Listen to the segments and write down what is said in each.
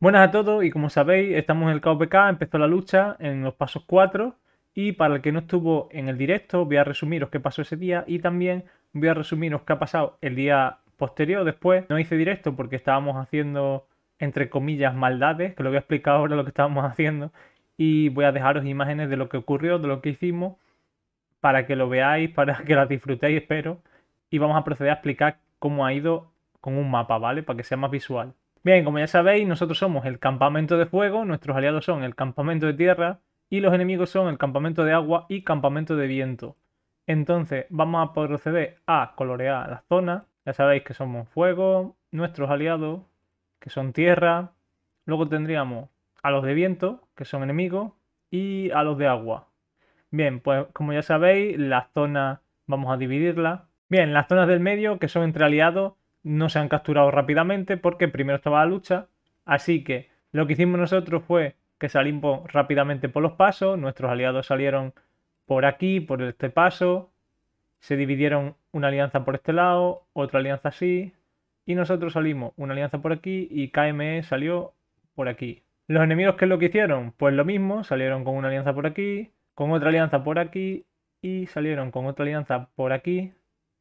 Buenas a todos y como sabéis estamos en el KOPK, empezó la lucha en los pasos 4 y para el que no estuvo en el directo voy a resumiros qué pasó ese día y también voy a resumiros qué ha pasado el día posterior después. No hice directo porque estábamos haciendo entre comillas maldades, que lo voy a explicar ahora lo que estábamos haciendo y voy a dejaros imágenes de lo que ocurrió, de lo que hicimos para que lo veáis, para que las disfrutéis espero y vamos a proceder a explicar cómo ha ido con un mapa, ¿vale? Para que sea más visual. Bien, como ya sabéis, nosotros somos el campamento de fuego, nuestros aliados son el campamento de tierra y los enemigos son el campamento de agua y campamento de viento. Entonces vamos a proceder a colorear la zona. Ya sabéis que somos fuego, nuestros aliados, que son tierra. Luego tendríamos a los de viento, que son enemigos, y a los de agua. Bien, pues como ya sabéis, las zonas vamos a dividirlas. Bien, las zonas del medio, que son entre aliados, no se han capturado rápidamente porque primero estaba la lucha. Así que lo que hicimos nosotros fue que salimos rápidamente por los pasos. Nuestros aliados salieron por aquí, por este paso. Se dividieron una alianza por este lado, otra alianza así. Y nosotros salimos una alianza por aquí y KME salió por aquí. Los enemigos, ¿qué es lo que hicieron? Pues lo mismo, salieron con una alianza por aquí, con otra alianza por aquí y salieron con otra alianza por aquí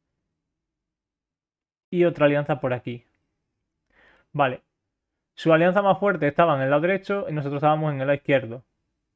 y otra alianza por aquí. Vale, su alianza más fuerte estaba en el lado derecho y nosotros estábamos en el lado izquierdo.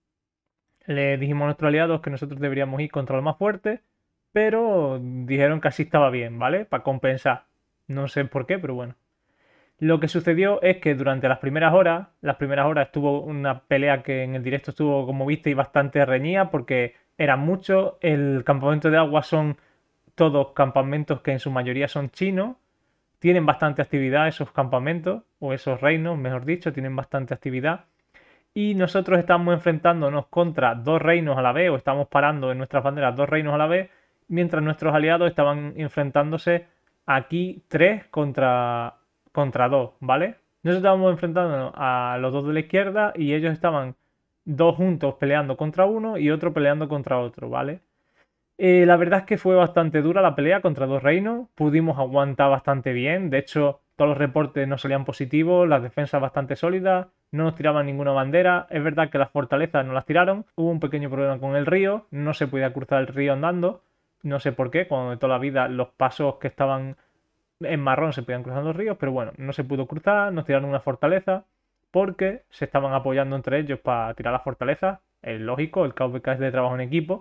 Le dijimos a nuestros aliados que nosotros deberíamos ir contra los más fuertes, pero dijeron que así estaba bien, ¿vale? Para compensar. No sé por qué, pero bueno. Lo que sucedió es que durante las primeras horas estuvo una pelea que en el directo estuvo, como visteis, bastante reñida porque eran muchos. El campamento de agua son todos campamentos que en su mayoría son chinos. Tienen bastante actividad esos campamentos, o esos reinos, mejor dicho, tienen bastante actividad. Y nosotros estamos enfrentándonos contra dos reinos a la vez, o estamos parando en nuestras banderas dos reinos a la vez, mientras nuestros aliados estaban enfrentándose aquí tres contra dos, ¿vale? Nosotros estábamos enfrentándonos a los dos de la izquierda y ellos estaban dos juntos peleando contra uno y otro peleando contra otro, ¿vale? La verdad es que fue bastante dura la pelea contra dos reinos, pudimos aguantar bastante bien, de hecho todos los reportes nos salían positivos, las defensas bastante sólidas, no nos tiraban ninguna bandera, es verdad que las fortalezas no las tiraron, hubo un pequeño problema con el río, no se podía cruzar el río andando, no sé por qué, cuando de toda la vida los pasos que estaban en marrón se podían cruzar los ríos, pero bueno, no se pudo cruzar, nos tiraron una fortaleza porque se estaban apoyando entre ellos para tirar las fortalezas, es lógico, el KVK es de trabajo en equipo,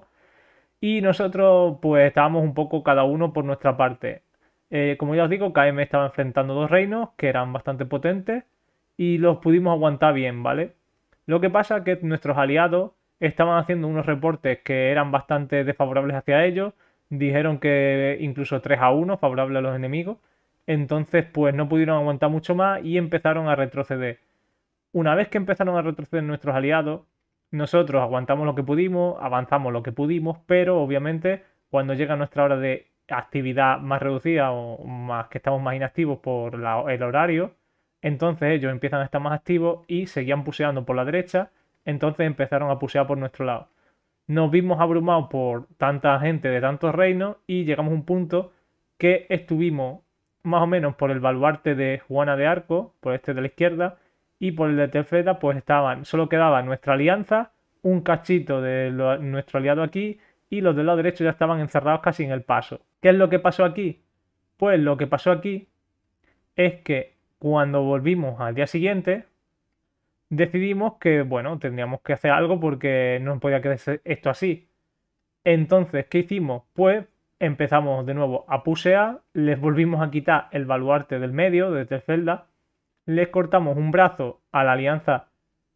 y nosotros pues estábamos un poco cada uno por nuestra parte. Como ya os digo, KM estaba enfrentando dos reinos que eran bastante potentes y los pudimos aguantar bien, ¿vale? Lo que pasa es que nuestros aliados estaban haciendo unos reportes que eran bastante desfavorables hacia ellos. Dijeron que incluso 3-1 favorable a los enemigos. Entonces pues no pudieron aguantar mucho más y empezaron a retroceder. Una vez que empezaron a retroceder nuestros aliados, nosotros aguantamos lo que pudimos, avanzamos lo que pudimos, pero obviamente cuando llega nuestra hora de actividad más reducida o más que estamos más inactivos por el horario, entonces ellos empiezan a estar más activos y seguían puseando por la derecha, entonces empezaron a pusear por nuestro lado. Nos vimos abrumados por tanta gente de tantos reinos y llegamos a un punto que estuvimos más o menos por el baluarte de Juana de Arco, por este de la izquierda, y por el de Tefeta, pues estaban, solo quedaba nuestra alianza, un cachito de nuestro aliado aquí, y los del lado derecho ya estaban encerrados casi en el paso. ¿Qué es lo que pasó aquí? Pues lo que pasó aquí es que cuando volvimos al día siguiente, decidimos que, bueno, tendríamos que hacer algo porque no podía quedarse esto así. Entonces, ¿qué hicimos? Pues empezamos de nuevo a pusear, les volvimos a quitar el baluarte del medio, de Tefelda, les cortamos un brazo a la alianza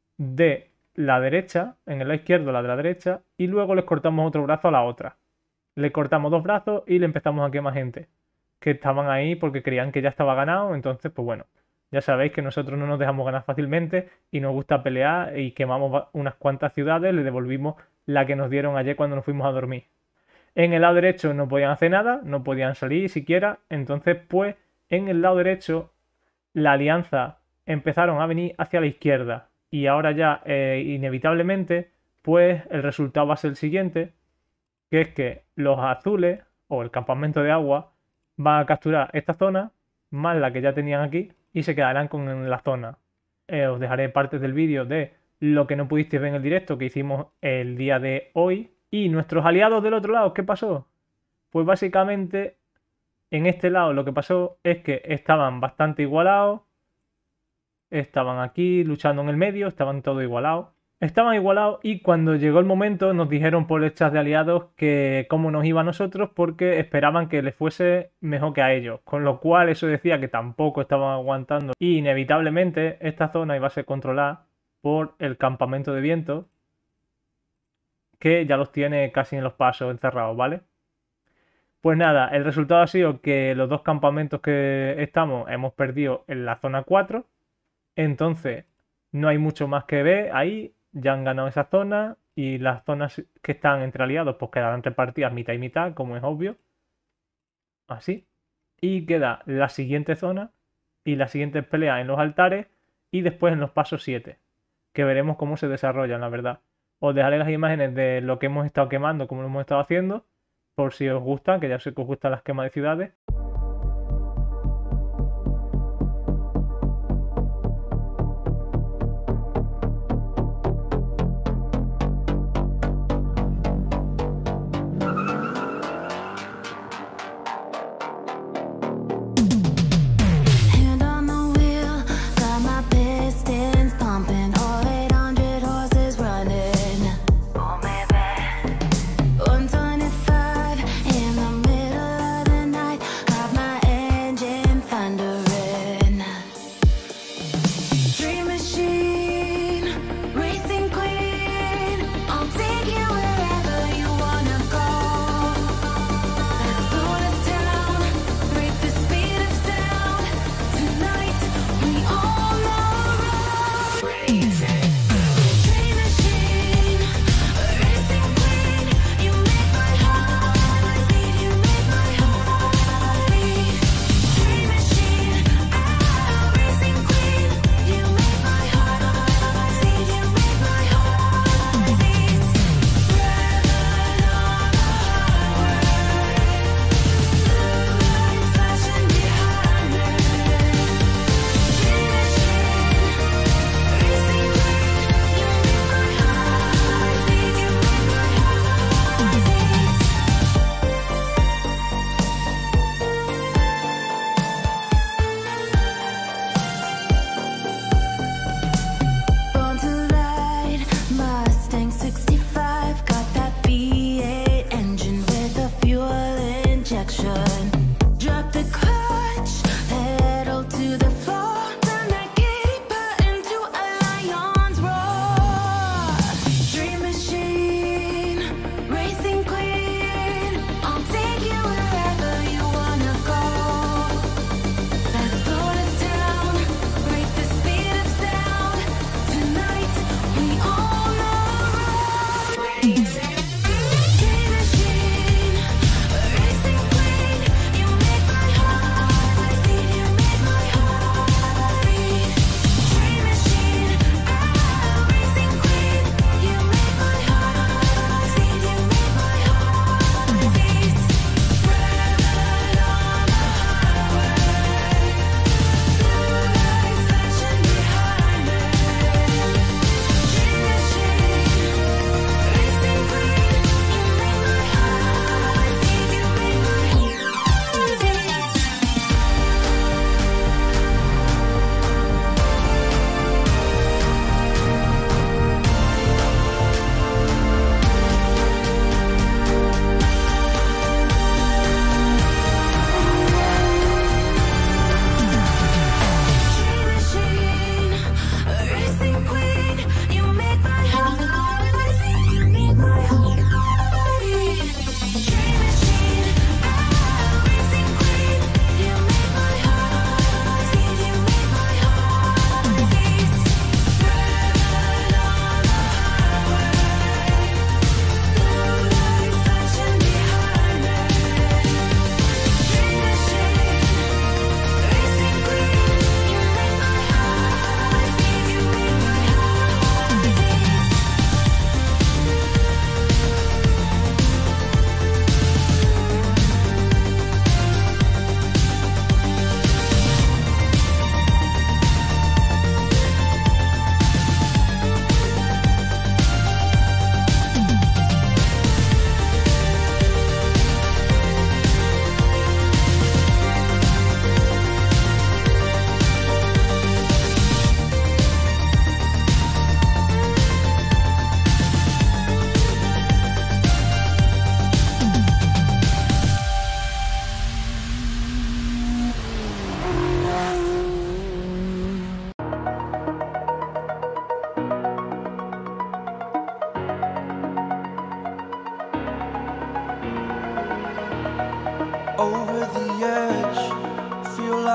de la derecha, en el lado izquierdo la de la derecha, y luego les cortamos otro brazo a la otra. Le cortamos dos brazos y le empezamos a quemar gente que estaban ahí porque creían que ya estaba ganado, entonces pues bueno, ya sabéis que nosotros no nos dejamos ganar fácilmente y nos gusta pelear y quemamos unas cuantas ciudades, le devolvimos la que nos dieron ayer cuando nos fuimos a dormir. En el lado derecho no podían hacer nada, no podían salir siquiera, entonces pues en el lado derecho la alianza empezaron a venir hacia la izquierda y ahora ya inevitablemente pues el resultado va a ser el siguiente, que es que los azules o el campamento de agua van a capturar esta zona más la que ya tenían aquí y se quedarán con la zona. os dejaré partes del vídeo de lo que no pudisteis ver en el directo que hicimos el día de hoy. Y nuestros aliados del otro lado, ¿qué pasó? Pues básicamente en este lado lo que pasó es que estaban bastante igualados. Estaban aquí luchando en el medio, estaban todos igualados. Estaban igualados y cuando llegó el momento nos dijeron por el chat de aliados que cómo nos iba a nosotros porque esperaban que les fuese mejor que a ellos. Con lo cual eso decía que tampoco estaban aguantando y inevitablemente esta zona iba a ser controlada por el campamento de viento que ya los tiene casi en los pasos encerrados, ¿vale? Pues nada, el resultado ha sido que los dos campamentos que estamos hemos perdido en la zona 4. Entonces, no hay mucho más que ver ahí. Ya han ganado esa zona. Y las zonas que están entre aliados, pues quedarán repartidas mitad y mitad, como es obvio. Así. Y queda la siguiente zona y las siguientes peleas en los altares y después en los pasos 7. Que veremos cómo se desarrollan, la verdad. Os dejaré las imágenes de lo que hemos estado quemando, cómo lo hemos estado haciendo. Por si os gustan, que ya sé que os gustan las quemas de ciudades.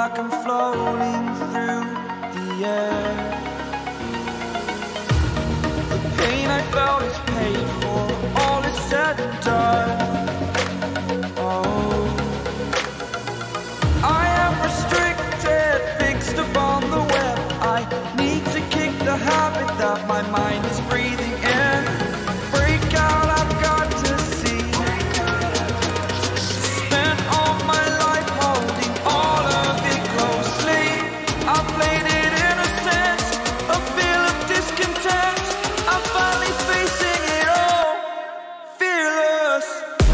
like I'm floating through the air. The pain I felt is paid for, all is said and done. Oh, I am restricted, fixed upon the web. I need to kick the habit that my mind is breathing in. Break out, I've got to see. Spent all my life holding all of it closely. I played it innocent, a feel of discontent. I'm finally facing it all, fearless.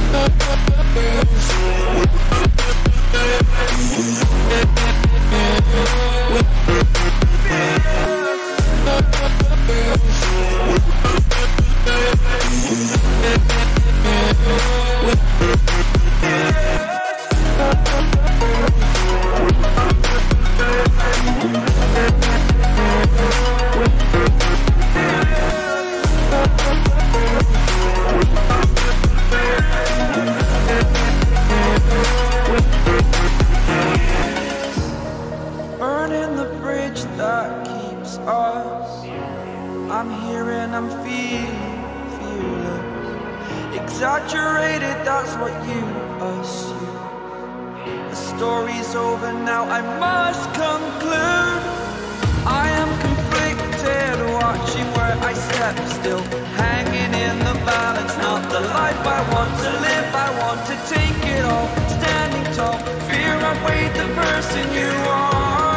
Burning the bridge that keeps us. I'm here and I'm feeling fearless. Exaggerated, that's what you assume. The story's over now, I must conclude. I am conflicted, watching where I step still, hanging in the balance. Not the life I want to live, I want to take it all. Standing tall, fear outweighed the person you are.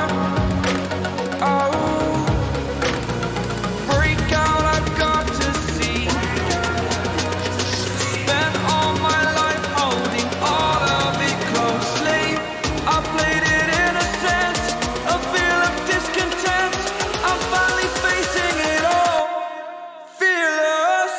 Oh, break out, I've got to see. Spent all my life holding all of it closely. I played it innocent, a feel of discontent. I'm finally facing it all, fearless.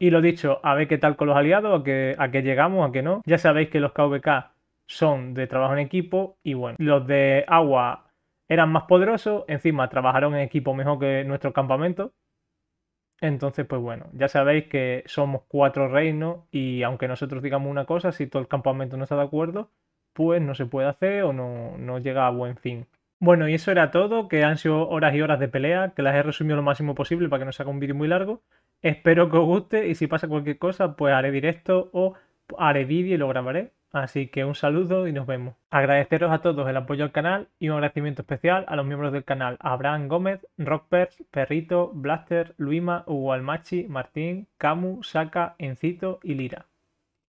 Y lo dicho, a ver qué tal con los aliados, a qué llegamos, a qué no. Ya sabéis que los KVK son de trabajo en equipo y bueno, los de agua eran más poderosos, encima trabajaron en equipo mejor que nuestro campamento. Entonces, pues bueno, ya sabéis que somos 4 reinos y aunque nosotros digamos una cosa, si todo el campamento no está de acuerdo, pues no se puede hacer o no llega a buen fin. Bueno, y eso era todo, que han sido horas y horas de pelea, que las he resumido lo máximo posible para que no se haga un vídeo muy largo. Espero que os guste y si pasa cualquier cosa, pues haré directo o haré vídeo y lo grabaré. Así que un saludo y nos vemos. Agradeceros a todos el apoyo al canal y un agradecimiento especial a los miembros del canal: Abraham Gómez, Rockpers, Perrito, Blaster, Luima, Hugo Almachi, Martín, Camu, Saka, Encito y Lira.